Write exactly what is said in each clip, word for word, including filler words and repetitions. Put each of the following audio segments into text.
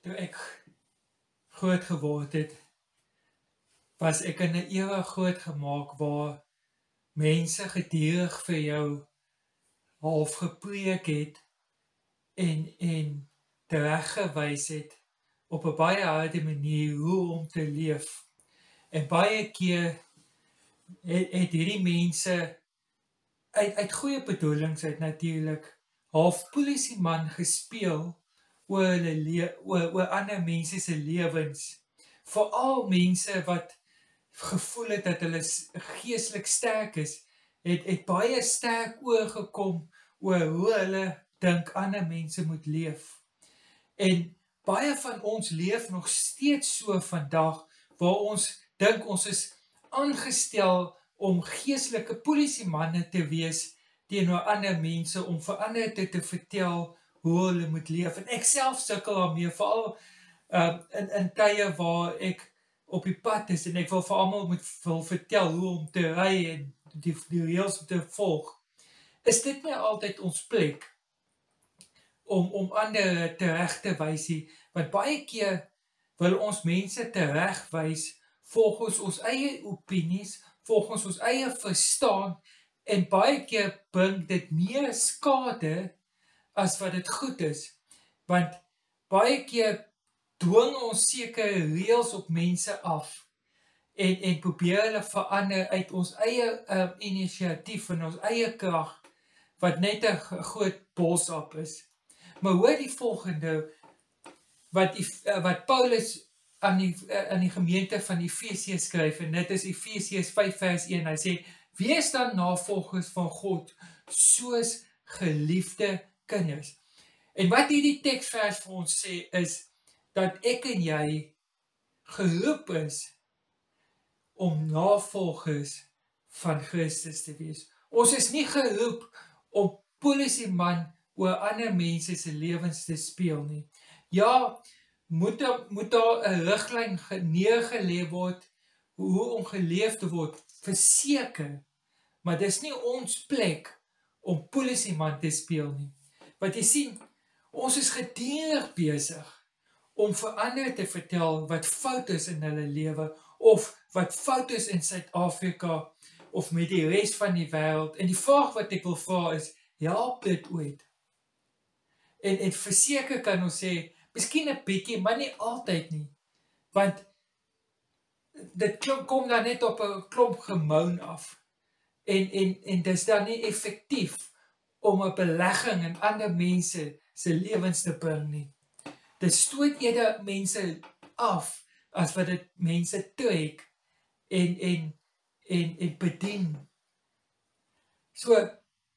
toe ek groot geword het, was ek in 'n era groot gemaak waar mense gedurig vir jou half gepreek het en, en tereggewys het op 'n baie harde manier hoe om te leef. En baie keer het, het hierdie mense uit, uit goeie bedoelings uit natuurlik half polisieman gespeel oor, hulle le oor, oor ander mense se lewens. Veral mense wat gevoel het dat hulle geestelik sterk is, het, het baie sterk oorgekom oor hoe hulle dink ander mense moet leef. En baie van ons leef nog steeds so vandag, waar ons dink ons is aangestel om geestelike polisiemanne te wees teenoor ander mense, om vir ander te, te vertel hoe hulle moet leef. En ek self sukkel daarmee, veral uh, in, in tye waar ek op die pad is en ek wil vir almal moet wil vertel hoe om te ry en die, die reëls te volg. Is dit nie altyd ons plek om, om ander tereg te wys nie? Want baie keer wil ons mense teregwys volgens ons eie opinies, volgens ons eie verstaan, en baie keer bring dit meer skade as wat dit goed is. Want baie keer dwing ons sekere reëls op mense af en, en probeer hulle verander uit ons eie um, inisiatief en ons eie krag, wat net 'n groot boodskap is. Maar hoor die volgende, wat, die, wat Paulus aan die, aan die gemeente van Efesiërs skryf, en dit is Efesiërs vyf vers een, hy sê, wees dan navolgers van God, soos geliefde kinders. En wat hierdie teksvers vir ons sê, is, dat ek en jy geroep is om navolgers van Christus te wees. Ons is nie geroep om polisieman oor ander mense se lewens te speel nie. Ja, moet, moet daar 'n riglyn neergelê word hoe om geleef te word, verseker, maar dis nie ons plek om polisieman te speel nie. Want jy sien, ons is gedurig besig om vir ander te vertel wat fout is in hulle lewe, of wat fout is in Suid-Afrika, of met die res van die wêreld. En die vraag wat ek wil vra is, help dit ooit? En, en verseker kan ons sê, miskien 'n bietjie, maar nie altyd nie. Want dit kom dan net op 'n klomp gemoun af. En, en, en dis dan nie effektief om 'n belegging in ander mense se lewens te bring nie. Dit stoot eerder mense af, as wat dit mense trek en, en, en, en bedien. So,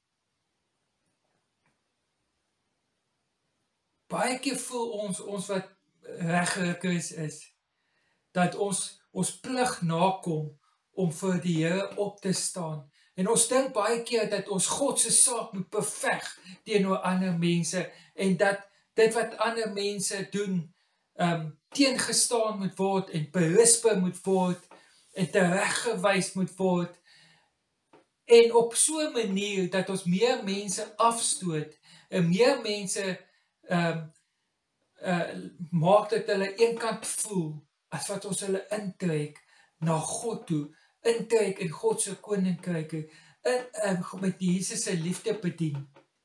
baie keer voel ons, ons wat regrykkers is, dat ons ons plig nakom om vir die Here op te staan. En ons dink baie keer dat ons God se saak moet beveg teenoor ander mense, en dat dit wat ander mense doen, um, teengestaan moet word, en berisp moet word, en tereggewys moet word, en op so 'n manier, dat ons meer mense afstoot, en meer mense um, uh, maak dat hulle eenkant voel, as wat ons hulle intrek na God toe, intrek in God se koninkryk, in, in, met Jesus se liefde bedien.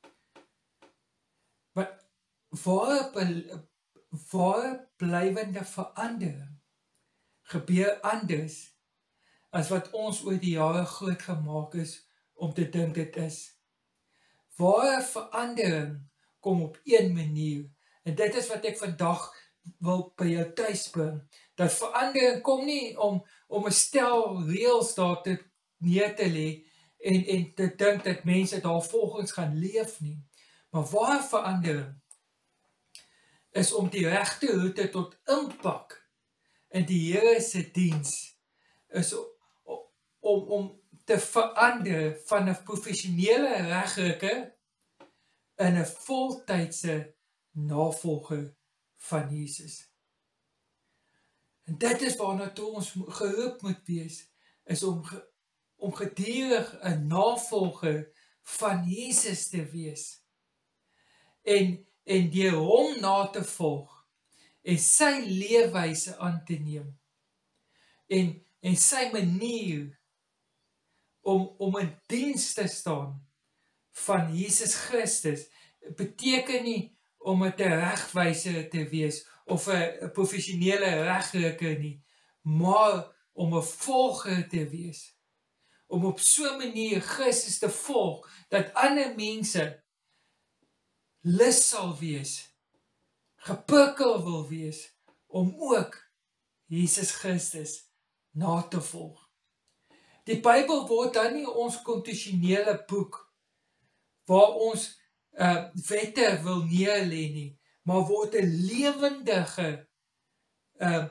Maar waar, waar blywende verandering gebeur anders as wat ons oor die jare groot gemaak is om te dink dit is. Ware verandering kom op een manier, en dit is wat ek vandag wil by jou tuis bring, dat verandering kom nie om, om 'n stel reëls daar te neer te lê, en, en te dink dat mense daar volgens gaan leef nie, maar ware verandering is om die regte roete tot impak in die Here se diens, is om, om, om te verander van 'n professionele regrykker in 'n voltydse navolger van Jesus. En dit is waarna toe ons geroep moet wees, is om, om gedurig 'n navolger van Jesus te wees. En, en deur hom na te volg, en sy leefwyse aan te neem, en, en sy manier om, om in diens te staan van Jesus Christus, beteken nie om 'n regwyser te wees, of 'n professionele regryker nie, maar om 'n volger te wees, om op so 'n manier Christus te volg, dat ander mense lus sal wees, geprikkel wil wees, om ook Jesus Christus na te volg. Die Bybel word dan nie ons konstitusionele boek, waar ons uh, wette wil neerlê nie, maar word 'n lewendige uh,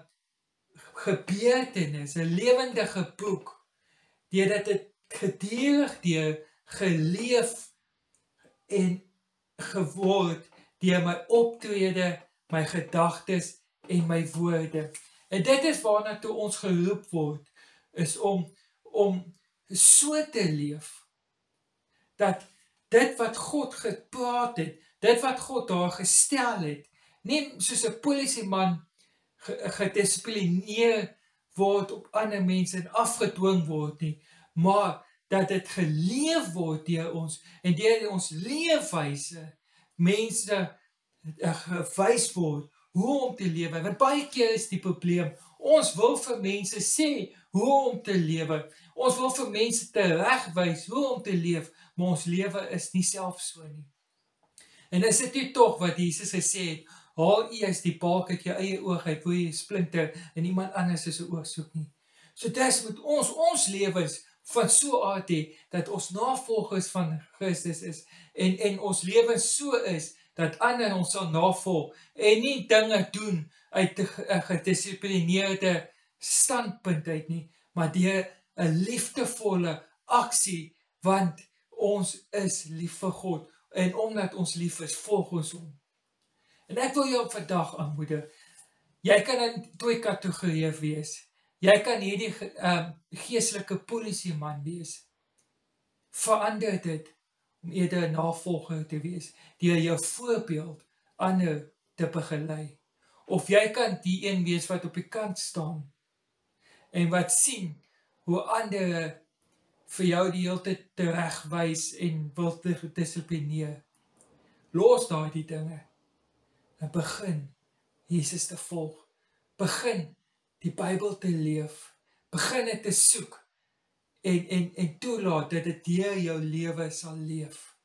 gebeurtenis, 'n lewendige boek, deurdat dit gedurig deur geleef en geword deur my optrede, my gedagtes en my woorde. En dit is waarna toe ons geroep word, is om, om so te leef, dat dit wat God gepraat het, dit wat God daar gestel het, nie soos 'n polisieman gedisiplineer word op ander mense en afgedwing word nie, maar dat dit geleef word deur ons, en deur ons leefwyse mense gewys word hoe om te lewe. Want baie keer is die probleem, ons wil vir mense sê hoe om te lewe, ons wil vir mense teregwys hoe om te leef, maar ons lewe is nie self so nie. En is dit nie tog wat Jesus gesê het, haal eers die balk uit jou eie oog uit, hoe jy splinter en iemand anders is 'n oog soek nie. So dis moet ons, ons lewens van so aard hê, dat ons navolgers van Christus is, en, en ons lewens so is, dat ander ons sal navolg, en nie dinge doen uit 'n gedisiplineerde standpunt uit nie, maar deur 'n liefdevolle aksie, want ons is lief vir God, en omdat ons lief is, volg ons hom. En ek wil jou vandag aanmoedig, jy kan in twee kategorieë wees. Jy kan hierdie uh, geestelike polisieman wees. Verander dit om eerder 'n navolger te wees, deur jou voorbeeld ander te begelei. Of jy kan die een wees wat op die kant staan, en wat sien hoe ander vir jou die hele tyd teregwys en wil te dissiplineer. Los daardie dinge, en begin Jesus te volg. Begin die Bybel te leef, begin dit te soek, en, en, en toelaat dat dit deur jou lewe sal leef.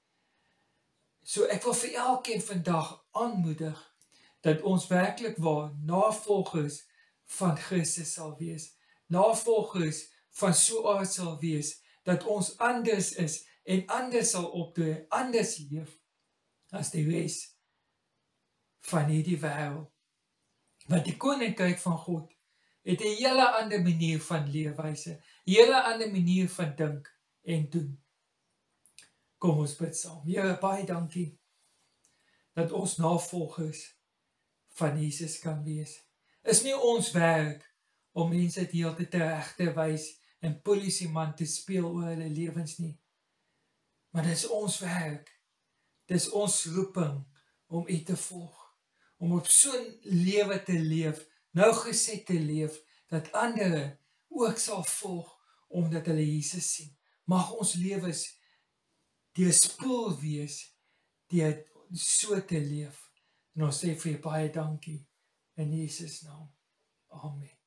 So ek wil vir elkeen vandag aanmoedig, dat ons werklik waar navolgers van Christus sal wees, navolgers van so aard sal wees, dat ons anders is, en anders sal optree, anders leef, as die res van hierdie wêreld. Want die koninkryk van God het 'n hele ander manier van leefwyse, 'n hele ander manier van dink en doen. Kom ons bid saam. Here, baie dankie dat ons navolgers van Jesus kan wees. Is nie ons werk om mense die hele tyd reg te wys en polisieman te speel oor hulle lewens nie. Maar dis ons werk. Dis ons roeping om U te volg, om op so'n lewe te leef, nou gesed te leef, dat ander ook sal volg, omdat hulle Jesus sien. Mag ons lewens deurspoel wees, deur so te leef. En ons sê vir U baie dankie, in Jesus naam. Amen.